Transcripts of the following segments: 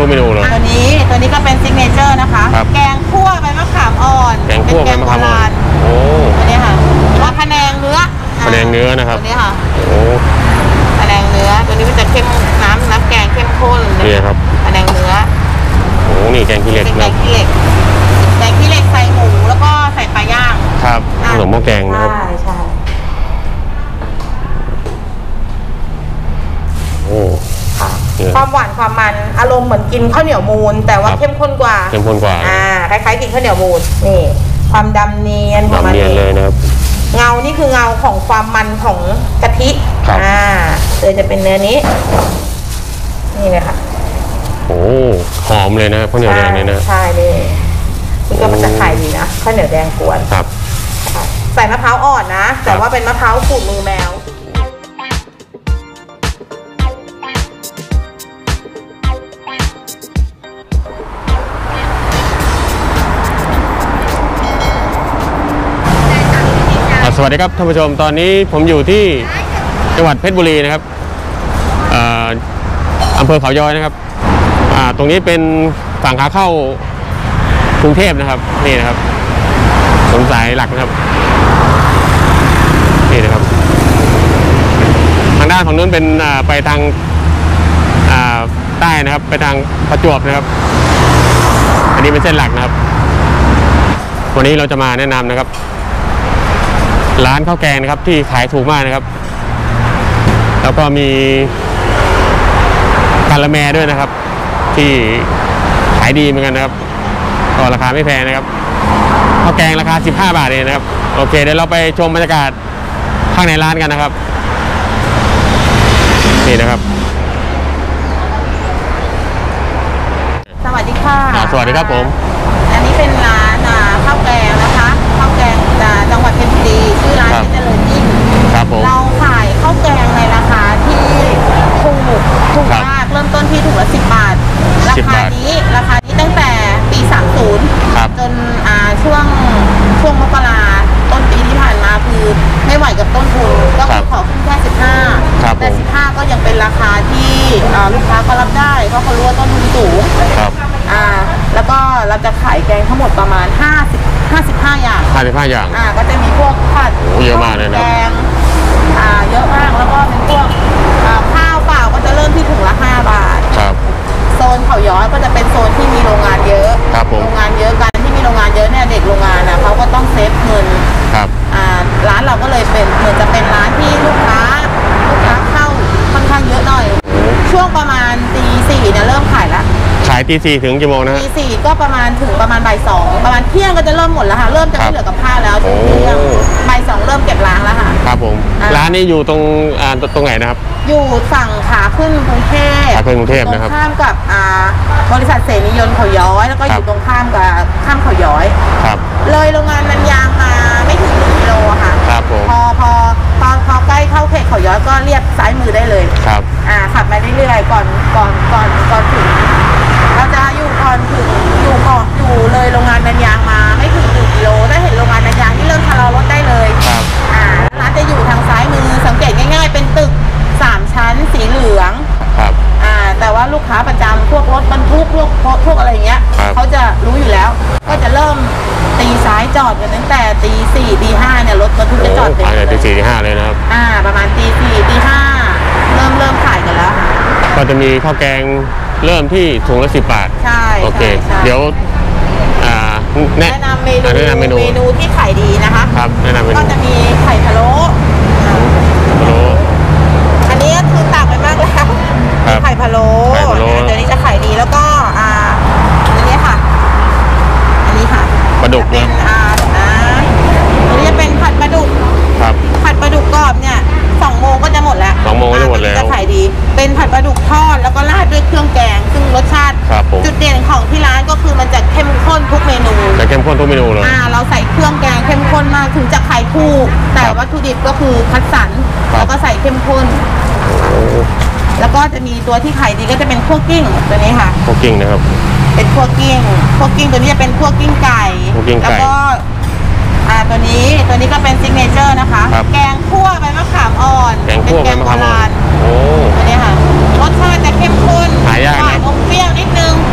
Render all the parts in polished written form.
ทุกเมนูเลยตัวนี้ก็เป็นซิกเนเจอร์นะคะแกงคั่วใบมะขามอ่อนแกงคั่วใบมะขามอ่อนโอ้ตัวนี้ค่ะแล้วพะแนงเนื้อนะครับตัวนี้ค่ะโอ้พะแนงเนื้อตัวนี้มันจะเข้มน้ำแกงเข้มข้นนี่ครับพะแนงเนื้อโอ้นี่แกงขี้เหล็กแกงขี้เหล็กใส่หมูแล้วก็ใส่ปลาย่างครับขนมหม้อแกงนะครับใช่โอ้ความหวานความมันอารมณ์เหมือนกินข้าวเหนียวมูนแต่ว่าเข้มข้นกว่าคล้ายๆกินข้าวเหนียวมูนนี่ความดำเนียนเลยนะครับเงานี่คือเงาของความมันของกะทิเลยจะเป็นเนื้อนี้นี่เลยค่ะโอ้หอมเลยนะข้าวเหนียวแดงเนี่ยนะใช่เลยนี่ก็มันจะขายดีนะข้าวเหนียวแดงกวนครับใส่มะพร้าวอ่อนนะแต่ว่าเป็นมะพร้าวขูดมือแมวสวัสดีครับท่านผู้ชมตอนนี้ผมอยู่ที่จังหวัดเพชรบุรีนะครับอำเภอเขาย้อยนะครับตรงนี้เป็นฝั่งขาเข้ากรุงเทพนะครับนี่นะครับถนนสายหลักนะครับนี่นะครับทางด้านของนู้นเป็นไปทางใต้นะครับไปทางประจวบนะครับอันนี้เป็นเส้นหลักนะครับวันนี้เราจะมาแนะนำนะครับร้านข้าวแกงนะครับที่ขายถูกมากนะครับแล้วก็มีกะละแมด้วยนะครับที่ขายดีเหมือนกันนะครับก็ราคาไม่แพงนะครับข้าวแกงราคา15 บาทเองนะครับโอเคเดี๋ยวเราไปชมบรรยากาศข้างในร้านกันนะครับนี่นะครับสวัสดีค่ะสวัสดีครับผมอันนี้เป็นร้านข้าวแกงนะคะข้าวแกงจังหวัดเพชรบุรีชื่อร้านเจริญยิ่งเราขายข้าวแกงในราคาที่ถูกมากเริ่มต้นที่ถุงละ10 บาทราคานี้ตั้งแต่ปี30จนช่วงมกราต้นปีที่ผ่านมาคือไม่ไหวกับต้นทุนก็ขอขึ้นแค่15แต่15ก็ยังเป็นราคาที่ลูกค้าก็รับได้เพราะเขารู้ว่าต้นทุนสูงแล้วก็เราจะขายแกงทั้งหมดประมาณ55 อย่างก็จะมีพวกผัดเยอะมากเลยนะแกงเยอะมากแล้วก็เป็นพวกข้าวเปล่าก็จะเริ่มที่ถุงละ5 บาทโซนเขาย้อยก็จะเป็นโซนที่มีโรงงานเยอะโรงงานเยอะกันที่มีโรงงานเยอะเนี่ยเด็กโรงงานเขาก็ต้องเซฟเงินร้านเราก็เลยเป็นเหมือนจะเป็นร้านที่ลูกค้าเข้าค่อนข้างเยอะหน่อยช่วงประมาณตี 4เนี่ยเริ่มขายแล้วขายตี 4ถึงกี่โมงนะตี 4ก็ประมาณบ่าย 2ประมาณเที่ยงก็จะเริ่มหมดแล้วค่ะเริ่มจะไม่เหลือกับข้าวแล้วเที่ยงบ่าย 2เริ่มเก็บล้างแล้วค่ะครับผมร้านนี้อยู่ตรงไหนนะครับอยู่ฝั่งขาขึ้นกรุงเทพนะครับข้ามกับบริษัทเสรียนต์เขาย้อยแล้วก็อยู่ตรงข้ามเขาย้อยเลยโรงงานนันยางมาไม่ถึง1 กิโลค่ะพอใกล้เข้าเขตเขาย้อยก็เรียกซ้ายมือได้เลยขับมาเรื่อยๆก่อนถึงเราจะอยู่ก่อนถึงอยู่เลยโรงงานนันยางมาไม่ถึง1 กิโลถ้าเห็นโรงงานนันยางที่เริ่มชะลอรถได้เลยร้านจะอยู่ทางซ้ายมือสังเกตง่ายๆเป็นตึก3 ชั้นสีเหลืองแต่ว่าลูกค้าประจำพวกรถบรรทุกพวกอะไรเงี้ยเขาจะรู้อยู่แล้วก็จะเริ่มตีซ้ายจอดกันตั้งแต่ตี 4ตี 5เนี่ยรถบรรทุกจะจอดเต็มตี 4ตี 5เลยนะครับประมาณตี 4ตี 5เริ่มขายกันแล้วก็จะมีข้าวแกงเริ่มที่ถุงละ10 บาทใช่โอเคเดี๋ยวแนะนำเมนูที่ขายดีนะคะครับแนะนำเมนูก็จะมีไข่พะโล้อันนี้ก็คือตักไปมากแล้วไข่พะโล้เดี๋ยวนี้จะขายดีแล้วก็อันนี้ค่ะปลาดุกเป็นอันนี้จะเป็นผัดปลาดุกผัดปลาดุกกรอบเนี่ย2 โมงก็จะหมดแล้วจะขายดีเป็นผัดปลาดุกทอดแล้วก็ราดด้วยเครื่องแกงซึ่งรสชาติจุดเด่นของที่ร้านก็คือมันจะเข้มข้นทุกเมนูเลยเราใส่เครื่องแกงเข้มข้นมากถึงจะขายถูกแต่วัตถุดิบก็คือคัดสรรแล้วก็ใส่เข้มข้นแล้วก็จะมีตัวที่ขายดีก็จะเป็นคั่วกิ้งตัวนี้ค่ะคั่วกิ้งนะครับเป็นคั่วกิ้งตัวนี้จะเป็นคั่วกิ้งไก่แล้วก็ตัวนี้ก็เป็นซิกเนเจอร์นะคะแกงคั่วใบมะขามอ่อนเป็นแกงโบราณตัวนี้ค่ะรสชาติจะเข้มข้นหายากนะอมเปรี้ยวนิดนึง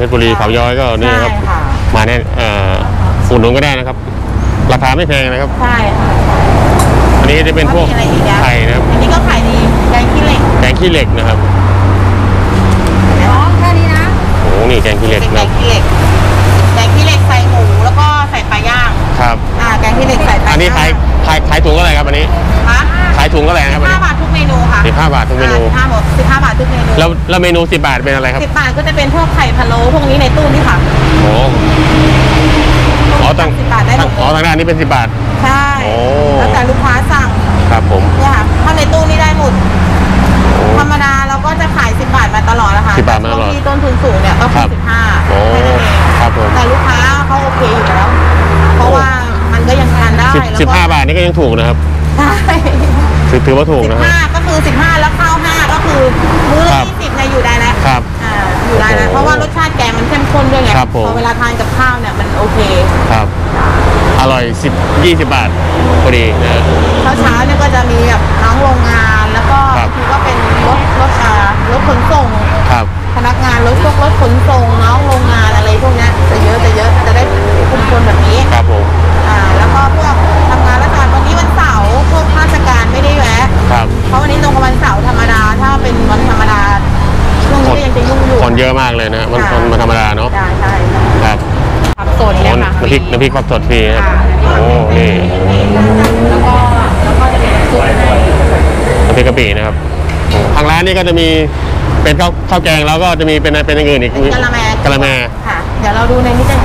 ชรบุรีเขาย้อยก็นี่ครับมาเนี่ยอุดหนุนก็ได้นะครับราคาไม่แพงนะครับใช่อันนี้จะเป็นพวกไข่นะครับอันนี้ก็ขายดีแกงขี้เหล็กนะครับอ๋อแค่นี้นะโอ้นี่แกงขี้เหล็กนะแกงขี้เหล็กใส่หมูแล้วก็ใส่ปลาย่างครับแกงขี้เหล็กใส่ปลาอันนี้ขายถุงเท่าไหร่ครับอันนี้ขายถุงเท่าไหร่ครับ 15 บาททุกเมนูค่ะ 15 บาททุกเมนู 15 บาททุกเมนูแล้วเมนู10 บาทเป็นอะไรครับ 10 บาทก็จะเป็นพวกไข่พะโล้พวกนี้ในตู้นี่ค่ะโอ้ตั้ง10 บาทได้ทางด้านนี้เป็น10 บาทใช่แล้วแต่ลูกค้าสั่งครับผมเนี่ยค่ะถ้าในตู้นี่ได้หมดธรรมดาเราก็จะขาย10 บาทมาตลอดนะคะ 10 บาทมาตลอดที่ต้นทุนสูงเนี่ยก็คือ15 โอ้ครับผมแต่ลูกค้าเขาโอเคอยู่แล้วเพราะว่ามันก็ยังทานได้ 15 บาทนี่ก็ยังถูกนะครับใช่ถือว่าถูกนะครับ 15ก็คือ15แล้วข้าว5ก็คือมื้อละ20เนี่ยอยู่ได้แล้วครับอยู่ได้แล้วเพราะว่ารสชาติแกงมันเข้มข้นด้วยไงพอเวลาทานกับข้าวเนี่ยมันโอเคครับอร่อย20 บาทพอดีนะเช้าเนี่ยก็จะมีแบบน้องโรงงานแล้วก็คือก็เป็นรถขนส่งพนักงานรถขนส่งน้องโรงงานอะไรพวกนี้จะเยอะจะได้คุมคนแบบนี้ครับผมแล้วก็พวกทำงานราชการวันนี้วันเสาร์พวกราชการไม่ได้แวะเพราะวันนี้ตรงกับวันเสาร์ธรรมดาถ้าเป็นวันธรรมดาช่วงนี้ก็ยังจะยุ่งอยู่คนเยอะมากเลยนะวันธรรมดาเนาะใช่ครับผักสดเนี่ยค่ะน้ำพริกผักสดฟรีครับโอ้นี่แล้วก็จะเป็นซุปให้น้ำพริกกะปินะครับทางร้านนี่ก็จะมีเป็นข้าวแกงแล้วก็จะมีเป็นอย่างอื่นอีกกะละแมค่ะเดี๋ยวเราดูในนี้จะ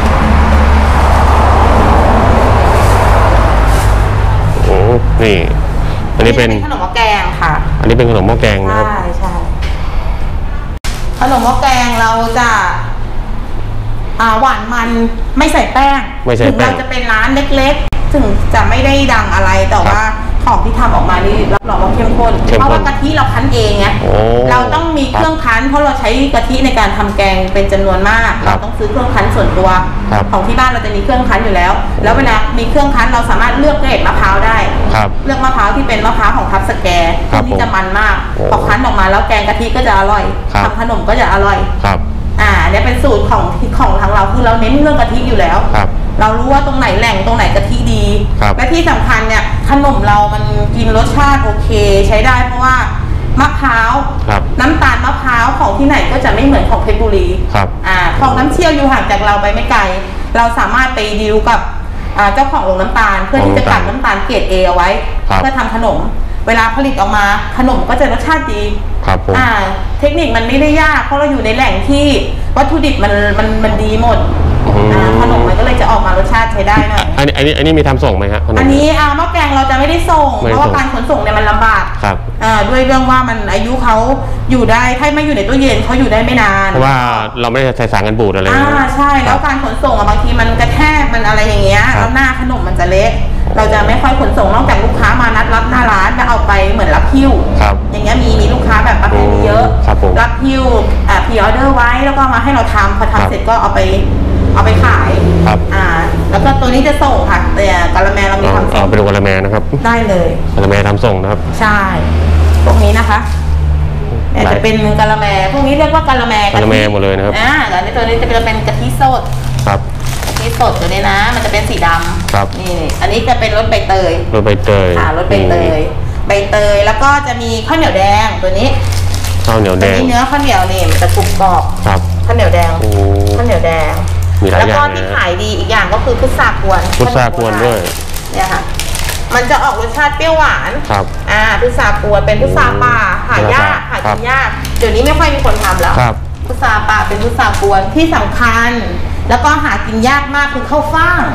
โอ้นี่อันนี้เป็นขนมหม้อแกงค่ะอันนี้เป็นขนมหม้อแกงนะครับใช่ขนมหม้อแกงเราจะหวานมันไม่ใส่แป้งถึงเราจะเป็นร้านเล็กๆถึงจะไม่ได้ดังอะไรแต่ว่าของที่ทำออกมานี่รับรองว่าเข้มข้นเพราะว่ากะทิเราคั้นเองไงเราต้องมีเครื่องคั้นเพราะเราใช้กะทิในการทำแกงเป็นจำนวนมากเราต้องซื้อเครื่องคั้นส่วนตัวของที่บ้านเราจะมีเครื่องคั้นอยู่แล้วแล้วเวลามีเครื่องคั้นเราสามารถเลือกเกรดมะพร้าวได้เลือกมะพร้าวที่เป็นมะพร้าวของทับสแกที่จะมันมากพอคั้นออกมาแล้วแกงกะทิก็จะอร่อยทำขนมก็จะอร่อยเนี่ยเป็นสูตรของทางเราคือเราเน้นเรื่องกะทิอยู่แล้วเรารู้ว่าตรงไหนแหล่งตรงไหนกะทิดีและที่สำคัญเนี่ยขนมเรามันกินรสชาติโอเคใช้ได้เพราะว่ามะพร้าวน้ำตาลมะพร้าวของที่ไหนก็จะไม่เหมือนของเพชรบุรีของน้ำเชี่ยวอยู่ห่างจากเราไปไม่ไกลเราสามารถไปดีลกับเจ้าของโรงน้ำตาลเพื่อที่จะกลั่นน้ำตาลเกรด A เอาไว้เพื่อทำขนมเวลาผลิตออกมาขนมก็จะรสชาติดีเทคนิคมันไม่ได้ยากเพราะเราอยู่ในแหล่งที่วัตถุดิบมันดีหมดขนมมันก็เลยจะออกมารสชาติใช้ได้หน่อยอันนี้มีทำส่งไหมครับอันนี้หม้อแกงเราจะไม่ได้ส่งเพราะว่าการขนส่งเนี่ยมันลำบากด้วยเรื่องว่ามันอายุเขาอยู่ได้ถ้าไม่อยู่ในตู้เย็นเขาอยู่ได้ไม่นานเพราะว่าเราไม่ได้ใส่สารกันบูดอะไรใช่แล้วการขนส่งบางทีมันกระแทกมันอะไรอย่างเงี้ยแล้วหน้าขนมมันจะเละเราจะไม่ค่อยขนส่งนอกจากลูกค้ามานัดรับหน้าร้านแล้วเอาไปเหมือนรับหิ้วอย่างเงี้ยมีลูกค้าแบบประเภทนี้เยอะรับหิ้วพรีออเดอร์ไว้แล้วก็มาให้เราทำพอทำเสร็จก็เอาไปขายแล้วก็ตัวนี้จะส่งค่ะแต่กะละแมเรามีทำส่งเป็นกะละแมนะครับได้เลยกะละแมทำส่งนะครับใช่พวกนี้นะคะจะเป็นกะละแมพวกนี้เรียกว่ากะละแมหมดเลยนะครับแล้วตัวนี้จะเป็นกะทิสดกะทิสดตัวนี้นะมันจะเป็นสีดำนี่อันนี้จะเป็นรสใบเตยรสใบเตยแล้วก็จะมีข้าวเหนียวแดงตัวนี้ข้าวเหนียวแดงเนื้อข้าวเหนียวนี่มันจะกรุบกรอบข้าวเหนียวแดงแล้วก็ที่ขายดีอีกอย่างก็คือพุทรากวนด้วยเนี่ยค่ะมันจะออกรสชาติเปรี้ยวหวานพุทรากวนเป็นพุทราป่าหายากหากินยากเดี๋ยวนี้ไม่ค่อยมีคนทำแล้วพุทราป่าเป็นพุทรากวนที่สำคัญแล้วก็หากินยากมากคือข้าวฟ่าง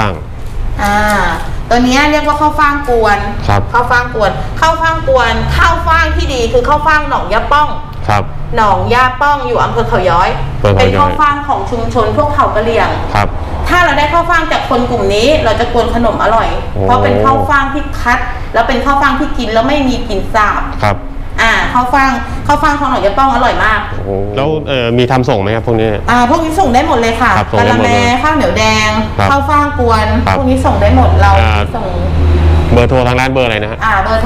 ตัวนี้เรียกว่าข้าวฟ่างกวนข้าวฟ่างที่ดีคือข้าวฟ่างหนองยาป้องหนองยาป้องอยู่อำเภอเขาย้อยเป็นข้าวฟ่างของชุมชนพวกเขากะเหรี่ยงถ้าเราได้ข้าวฟ่างจากคนกลุ่มนี้เราจะกวนขนมอร่อยเพราะเป็นข้าวฟ่างที่คัดแล้วเป็นข้าวฟ่างที่กินแล้วไม่มีกลิ่นสาบข้าวฟ่างของหนองยาป้องอร่อยมากแล้วมีทำส่งไหมครับพวกนี้พวกนี้ส่งได้หมดเลยค่ะกะละแมข้าวเหนียวแดงข้าวฟ่างกวนพวกนี้ส่งได้หมดเราส่งเบอร์โทรทางร้านเบอร์อะไรนะฮะเบอร์โทร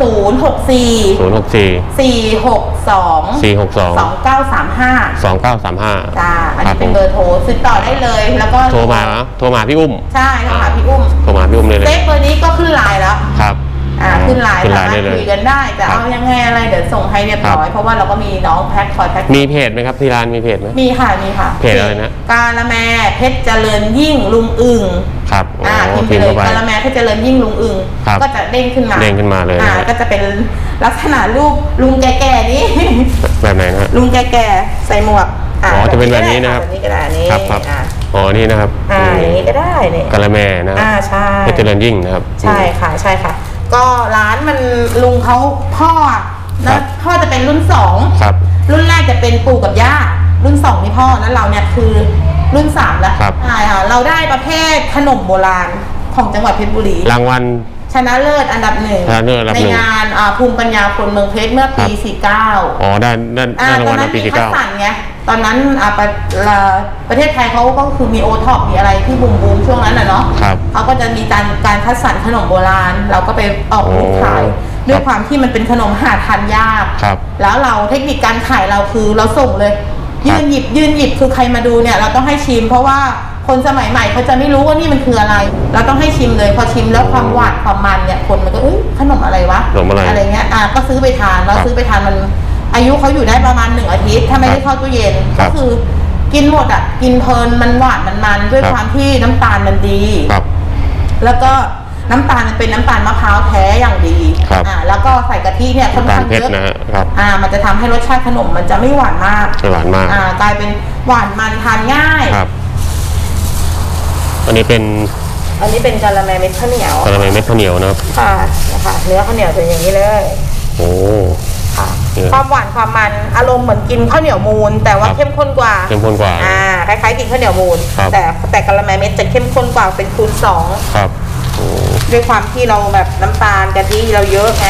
064 462 2935 จ้าอันนี้เป็นเบอร์โทรติดต่อได้เลยแล้วก็โทรมาพี่อุ้มใช่โทรหาพี่อุ้มเลยเลขเบอร์นี้ก็ขึ้นไลน์แล้วครับขึ้นไลน์สามารถคุยกันได้แต่เอายังไงอะไรเดี๋ยวส่งให้เรียบร้อยเพราะว่าเราก็มีน้องแพ็คคอยแพ็คมีเพจไหมครับที่ร้านมีเพจไหมมีค่ะเพจอะไรนะกาละแมเพชรเจริญยิ่งลุงอึ่งครับพิมพ์เลยกาละแมเพชรเจริญยิ่งลุงอึ่งก็จะเด้งขึ้นมาเลยก็จะเป็นลักษณะรูปลุงแก่ๆนี้แบบไหนนะลุงแก่ๆใส่หมวกจะเป็นแบบนี้นะครับแบบนี้ก็ได้นี่ครับนี่นะครับอย่างนี้ก็ได้เนี่ยกาละแมนะใช่เพชรเจริญยิ่งนะครับใช่ค่ะก็ร้านมันลุงเขาพ่อจะเป็นรุ่น2 ครับรุ่นแรกจะเป็นปู่กับย่ารุ่น2นี่พ่อแล้วเราเนี่ยคือรุ่น3แล้วใช่ค่ะเราได้ประเภทขนมโบราณของจังหวัดเพชรบุรีรางวัลชนะเลิศอันดับ1ในงานภูมิปัญญาคนเมืองเพชรเมื่อปี49 ได้รางวัลในปี 49ไงตอนนั้นประเทศไทยเขาก็คือมีโอท็อปมีอะไรที่บูมช่วงนั้นเนาะเขาก็จะมีการคัดสรรขนมโบราณเราก็ไปออกรูปขายด้วยความที่มันเป็นขนมหาทานยากแล้วเราเทคนิคการขายเราคือเราส่งเลยยืนหยิบคือใครมาดูเนี่ยเราต้องให้ชิมเพราะว่าคนสมัยใหม่เขาจะไม่รู้ว่านี่มันคืออะไรเราต้องให้ชิมเลยพอชิมแล้วความหวานความมันเนี่ยคนมันก็ขนมอะไรวะอะไรเงี้ยก็ซื้อไปทานแล้วซื้อไปทานมันอายุเขาอยู่ได้ประมาณ1 อาทิตย์ถ้าไม่ได้เข้าตู้เย็นก็คือกินหมดกินเพลินมันหวานมันด้วยความที่น้ำตาลมันดีแล้วก็น้ำตาลมันเป็นน้ำตาลมะพร้าวแท้อย่างดีแล้วก็ใส่กะทิเนี่ยค่อนข้างเยอะมันจะทำให้รสชาติขนมมันจะไม่หวานมากกลายเป็นหวานมันทานง่ายอันนี้เป็นกะละแมเม็ดข้าวเหนียวนะครับนะคะเนื้อข้าวเหนียวเป็นอย่างนี้เลยความหวานความมันอารมณ์เหมือนกินข้าวเหนียวมูนแต่ว่าเข้มข้นกว่าคล้ายๆกินข้าวเหนียวมูนแต่กะละแมเม็ดจะเข้มข้นกว่าเป็นคูณ2 ครับด้วยความที่เราแบบน้ำตาลกะทิเราเยอะไง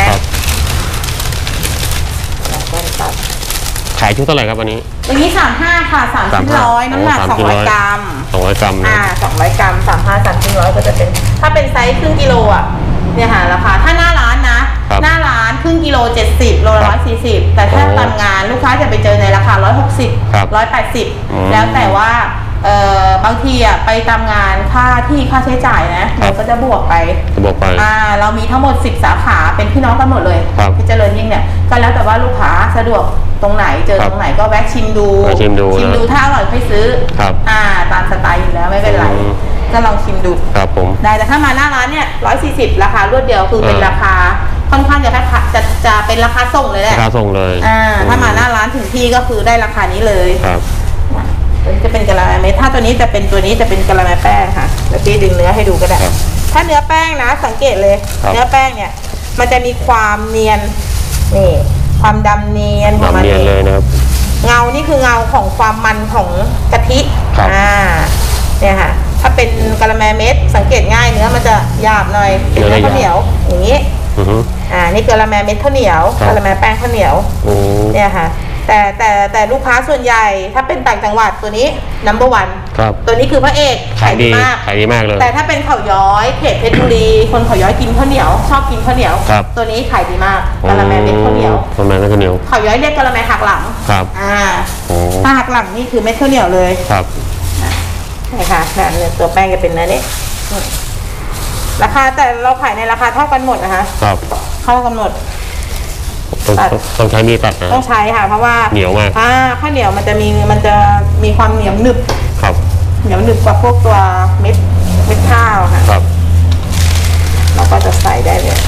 ขายชุดเท่าไหร่ครับวันนี้ 35ค่ะ3 ชิ้น100น้ำหนัก200 กรัม 200 กรัม 200 กรัม35 3 ชิ้น100ก็จะเป็นถ้าเป็นไซส์ครึ่งกิโลเนี่ยค่ะราคาถ้าหน้าร้านนะหน้าร้านครึ่งกิโล70โลละ140แต่ถ้าตามงานลูกค้าจะไปเจอในราคา160 180แล้วแต่ว่าบางทีไปตามงานค่าใช้จ่ายนะเราก็จะบวกไปเรามีทั้งหมด10 สาขาเป็นพี่น้องกันหมดเลยที่เจริญยิ่งเนี่ยก็แล้วแต่ว่าลูกค้าสะดวกตรงไหนเจอตรงไหนก็แวะชิมดูถ้าอร่อยค่อยซื้อตามสไตล์อยู่แล้วไม่เป็นไรก็ลองชิมดูได้แต่ถ้ามาหน้าร้านเนี่ย140ราคารวดเดียวคือเป็นราคาค่อนข้างจะเป็นราคาส่งเลยแหละราคาส่งเลยถ้ามาหน้าร้านถึงที่ก็คือได้ราคานี้เลยตัวนี้จะเป็นกะละแมเม็ดถ้าตัวนี้จะเป็นกะละแมแป้งค่ะเดี๋ยวพี่ดึงเนื้อให้ดูก็ได้ถ้าเนื้อแป้งนะสังเกตเลยเนื้อแป้งเนี่ยมันจะมีความเนียนนี่ความดำเนียนของมันเลยนะครับเงานี่คือเงาของความมันของกะทิเนี่ยค่ะถ้าเป็นกะละแมเม็ดสังเกตง่ายเนื้อมันจะหยาบหน่อยเป็นเนื้อข้าวเหนียวอย่างนี้นี่กะละแมเม็ดข้าวเหนียวกะละแมแป้งข้าวเหนียวเนี่ยค่ะแต่ลูกค้าส่วนใหญ่ถ้าเป็นต่างจังหวัดตัวนี้number 1ตัวนี้คือพระเอกขายดีมากเลยแต่ถ้าเป็นเขาย้อยเขตเพชรบุรีคนเขาย้อยกินข้าวเหนียวชอบกินข้าวเหนียวตัวนี้ขายดีมากกะละแมเม็ดข้าวเหนียวเขาย้อยเรียกกะละแมหักหลังถ้าหักหลังนี่คือเม็ดข้าวเหนียวเลยใช่ค่ะตัวแป้งจะเป็นเนื้อนี้ราคาแต่เราขายในราคาเท่ากันหมดนะคะเท่ากันหมดต้องใช้มีดตัดนะต้องใช้ค่ะเพราะว่าเหนียวมากข้าวเหนียวมันจะมีความเหนียวหนึบเหนียวหนึบกว่าพวกตัวเม็ดข้าวค่ะเราก็จะใส่ได้เลย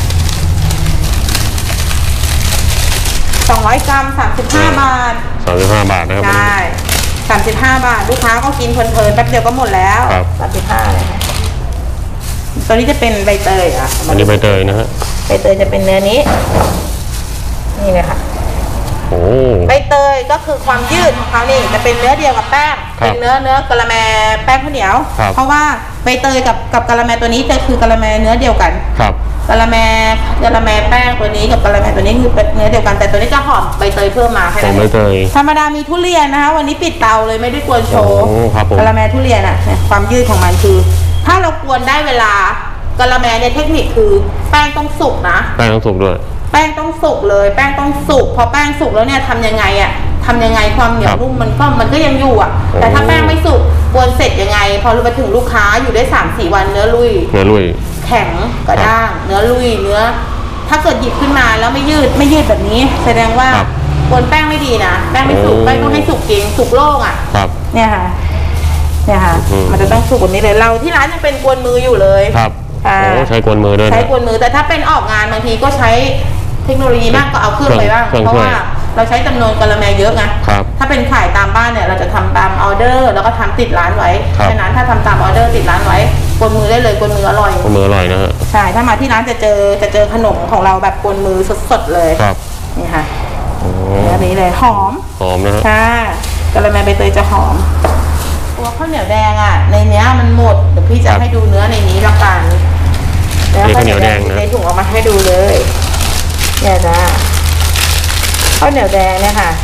200 กรัม35 บาท 35 บาทนะครับใช่35 บาทลูกค้าก็กินเพลินๆแป๊บเดียวก็หมดแล้ว35เลยค่ะตัวนี้จะเป็นใบเตยอันนี้ใบเตยนะฮะใบเตยจะเป็นเนื้อนี้นี่เลยค่ะใบเตยก็คือความยืดของเขานี่จะเป็นเนื้อเดียวกับแป้งเป็นเนื้อกะละแมแป้งข้าวเหนียวเพราะว่าใบเตยกับกะละแมตัวนี้จะคือกะละแมเนื้อเดียวกันกะละแมแป้งตัวนี้กับกะละแมตัวนี้คือเป็นเนื้อเดียวกันแต่ตัวนี้จะหอมใบเตยเพิ่มมาแค่นั้นธรรมดามีทุเรียนนะคะวันนี้ปิดเตาเลยไม่ได้กวนโชว์กะละแมทุเรียนความยืดของมันคือถ้าเรากวนได้เวลากะละแมเนี่ยเทคนิคคือแป้งต้องสุกนะแป้งต้องสุกด้วยแป้งต้องสุกเลยแป้งต้องสุกพอแป้งสุกแล้วเนี่ยทำยังไงความเหนียวนุ่มมันก็ยังอยู่อ่ะแต่ถ้าแป้งไม่สุกกวนเสร็จยังไงพอไปถึงลูกค้าอยู่ได้ 3-4 วันเนื้อลุยแข็งกระด้างเนื้อลุยเนื้อถ้าเกิดหยิบขึ้นมาแล้วไม่ยืดแบบนี้แสดงว่ากวนแป้งไม่ดีนะแป้งไม่สุกแป้งต้องให้สุกจริงสุกโล่งอ่ะเนี่ยค่ะมันจะต้องสุกแบบนี้เลยเราที่ร้านยังเป็นกวนมืออยู่เลยครับใช้กวนมือด้วยใช้กวนมือแต่ถ้าเป็นออกงานบางทีก็ใช้เทคโนโลยีมากก็เอาเครื่องไปบ้างเพราะว่าเราใช้จำนวนกะละแมเยอะไงถ้าเป็นขายตามบ้านเนี่ยเราจะทำตามออเดอร์แล้วก็ทำติดร้านไว้ฉะนั้นถ้าทำตามออเดอร์ติดร้านไว้กวนมือได้เลยกวนมืออร่อยกวนมืออร่อยนะฮะใช่ถ้ามาที่ร้านจะเจอขนมของเราแบบกวนมือสดๆเลยนี่ค่ะแบบนี้เลยหอมนะฮะค่ะกะละแมใบเตยจะหอมตัวข้าวเหนียวแดงอ่ะในเนี้ยมันหมดเดี๋ยวพี่จะให้ดูเนื้อในนี้ละกันแล้วข้าวเหนียวแดงในถุงออกมาให้ดูเลยเนี่ยนะข้าวเหนียวแดงเนี่ยค่ะ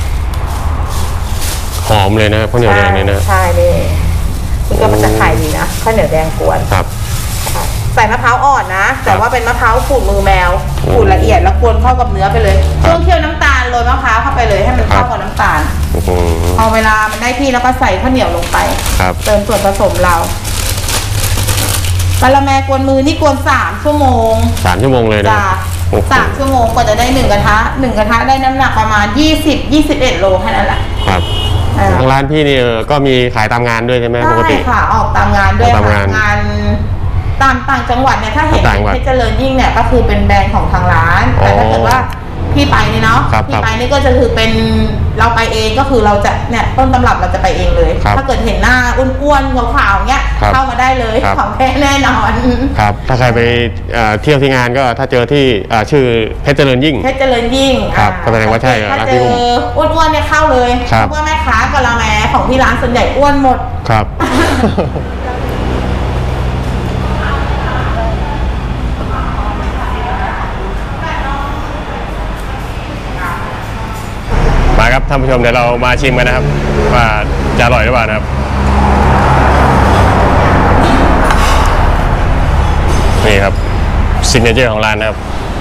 หอมเลยนะข้าวเหนียวแดงเนี่ยนะใช่เลยนี่ก็มันจะขายดีนะข้าวเหนียวแดงกวนครับใส่มะพร้าวอ่อนนะแต่ว่าเป็นมะพร้าวขูดมือแมวขูดละเอียดแล้วกวนเข้ากับเนื้อไปเลยช่วงเคี่ยวน้ำตาลโรยมะพร้าวเข้าไปเลยให้มันเข้ากับน้ำตาลพอเวลามันได้ที่แล้วก็ใส่ข้าวเหนียวลงไปเติมส่วนผสมเรากะละแมกวนมือนี่กวน3 ชั่วโมง 3 ชั่วโมงเลยนะ 3 ชั่วโมงกว่าจะได้1 กระทะได้น้ำหนักประมาณ20-21 โลแค่นั้นแหละครับทางร้านพี่นี่ก็มีขายตามงานด้วยใช่ไหมปกติค่ะออกตามงานด้วยงานตามต่างจังหวัดเนี่ยถ้าเห็นเพชรเจริญยิ่งเนี่ยก็คือเป็นแบรนด์ของทางร้านแต่ถ้าเกิดว่าพี่ไปเนี่ยเนาะพี่ไปนี่ก็จะคือเป็นเราไปเองก็คือเราจะเนี่ยต้นตำรับเราจะไปเองเลยถ้าเกิดเห็นหน้าอ้วนๆขาวๆเงี้ยเข้ามาได้เลยของแท้แน่นอนครับถ้าใครไปเที่ยวที่งานก็ถ้าเจอที่ชื่อเพชรเจริญยิ่งครับก็แสดงว่าใช่ร้านพี่อุ้มอ้วนๆเนี่ยเข้าเลยเพราะแม่ค้ากะละแมของที่ร้านส่วนใหญ่อ้วนหมดครับมาครับท่านผู้ชมเดี๋ยวเรามาชิมกันนะครับว่าจะอร่อยหรือเปล่านะครับนี่ครับซิกเนเจอร์ของร้านนะครับ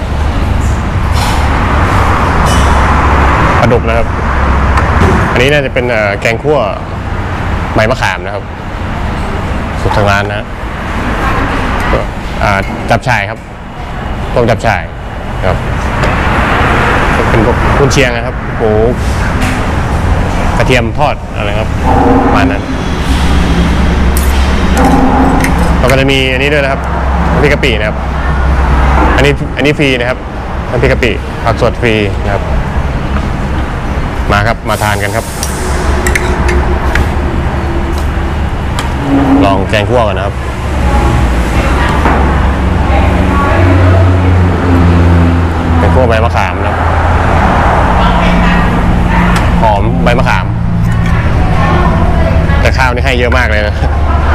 ปลาดุกนะครับอันนี้น่าจะเป็นแกงคั่วใบมะขามนะครับสุดทางร้านนะจับฉ่ายครับต้มจับฉ่ายครับเป็นกุนเชียงนะครับโอ้กระเทียมทอดอะไรครับประมาณนั้นเราก็จะมีอันนี้ด้วยนะครับน้ำพริกกะปินะครับอันนี้ฟรีนะครับน้ำพริกกะปิผักสดฟรีนะครับมาครับมาทานกันครับลองแกงคั่วกันนะครับแกงคั่วใบมะขามนะครับหอมใบมะขามแต่ข้าวนี่ให้เยอะมากเลยนะ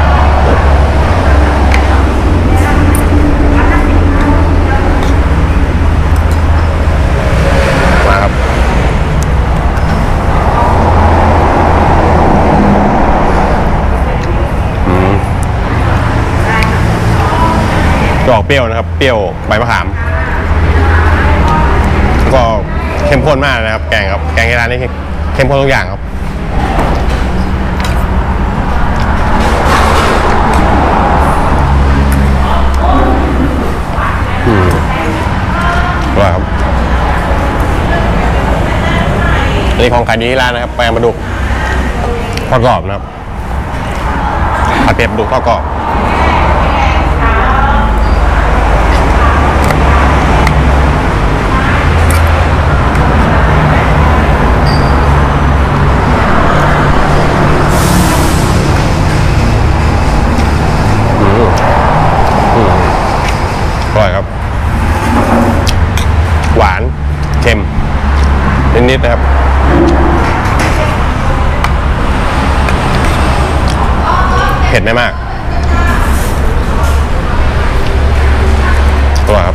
มาครับจะออกเปรี้ยวนะครับเปรี้ยวใบมะขามก็เข้มข้นมากนะครับแกงครับแกงที่ร้านนี้เข้มข้นทุกอย่างครับว่าครับอันนี้ของขายดีที่ร้านนะครับแปลงปลาดุกทอดกรอบนะครับผัดเผ็ดปลาดุกทอดกรอบอร่อยครับหวานเค็มนิดๆนะครับเผ็ดไม่มากอร่อยครับ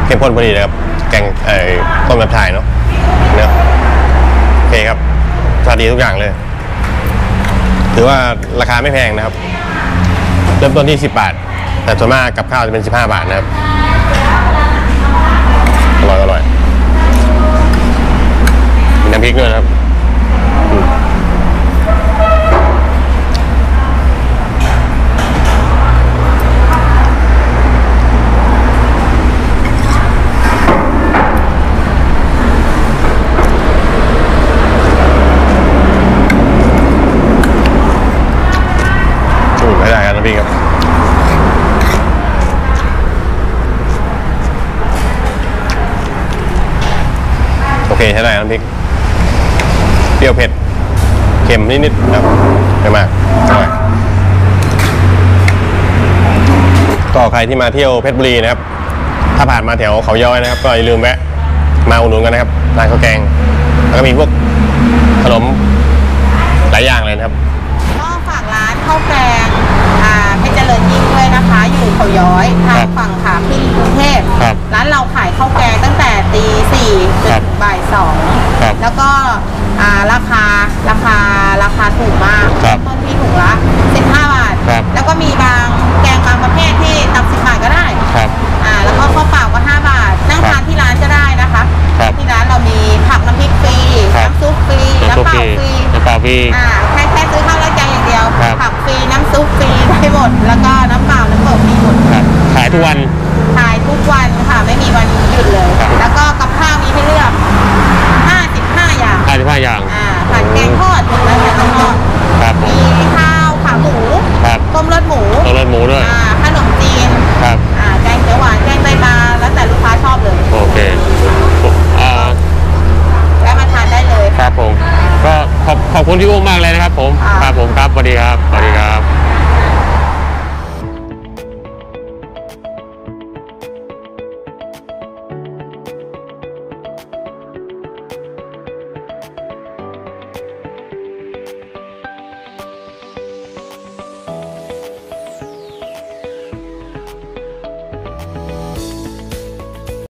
เข้มข้นพอดีนะครับแกงต้มแบบชายเนาะเนื้อโอเคครับสวัสดีทุกอย่างเลยถือว่าราคาไม่แพงนะครับเริ่มต้นที่10 บาทแต่ส่วนมากกับข้าวจะเป็น15 บาทนะครับอร่อยมีน้ำพริกด้วยนะครับไม่ได้ครับน้ำพริกครับโอเคใช้ได้น้ำพริกเปรี้ยวเผ็ดเค็มนิดๆครับไม่มากอร่อยก็ใครที่มาเที่ยวเพชรบุรีนะครับถ้าผ่านมาแถวเขาย้อยนะครับก็อย่าลืมแวะมาอุดหนุนกันนะครับร้านข้าวแกงแล้วก็มีพวกขนมหลายอย่างเลยนะครับก็ฝากร้านข้าวแกงเพชรเจริญยิ่งด้วยนะคะอยู่เขาย้อยทางฝั่งขาขึ้นกรุงเทพร้านเราขายข้าวแกงตั้งแต่ตี 4ถึงบ่าย 2แล้วก็ราคาถูกมากต้นที่ถุงละ15 บาทแล้วก็มีบางแกงบางประเภทที่ตัก10 บาทก็ได้แล้วก็ข้าวเปล่าก็5 บาทนั่งทานที่ร้านก็ได้นะคะที่ร้านเรามีผักน้ำพริกฟรีน้ำซุปฟรีน้ำเปล่าฟรีแค่ซื้อข้าวราดแกงอย่างเดียวผักฟรีน้ำซุปฟรีได้หมดแล้วก็น้ำเปล่าน้ำเปล่าฟรีหมดขายทุกวันค่ะไม่มีวันหยุดเลยแล้วก็กับข้าวมีให้เลือก55 อย่างผัดแกงทอดแล้วแกงทอดมีข้าวขาหมูต้มเลือดหมูด้วยขนมจีนแกงเขียวหวานแกงไตปลาแล้วแต่ลูกค้าชอบเลยโอเคแล้วมาทานได้เลยครับผมก็ขอบคุณที่อุ้มมากเลยนะครับผมครับสวัสดีครับ